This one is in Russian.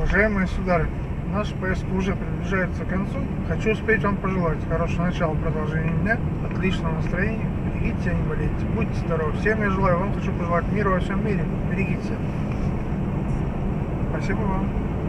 Уважаемые сударь, наша поездка уже приближается к концу. Хочу успеть вам пожелать хорошего начала, продолжения дня, отличного настроения. Берегите себя, не болейте. Будьте здоровы. Всем я желаю. Вам хочу пожелать мира во всем мире. Берегите себя. Спасибо вам.